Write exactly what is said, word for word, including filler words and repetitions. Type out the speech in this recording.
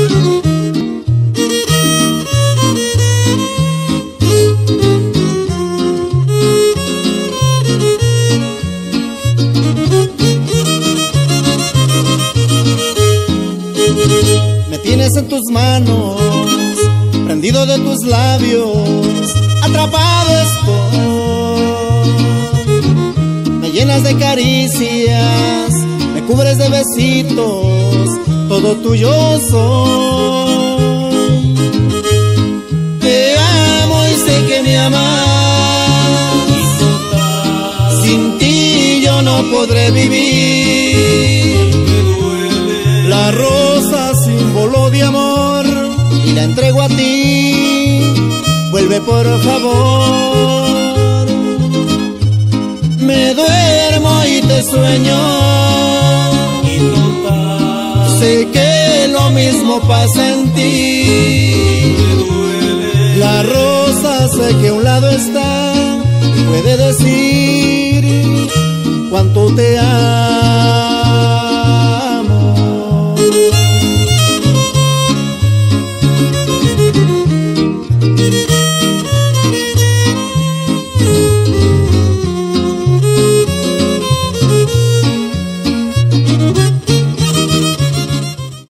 Me tienes en tus manos, prendido de tus labios, atrapado estoy. Me llenas de caricias, me cubres de besitos, todo tuyo soy. Te amo y sé que me amas, sin ti yo no podré vivir. La rosa, símbolo de amor, y la entrego a ti, vuelve por favor. Me duermo y te sueño, sé que lo mismo pasa en ti. La rosa sé que a un lado está, puede decir cuánto te amo.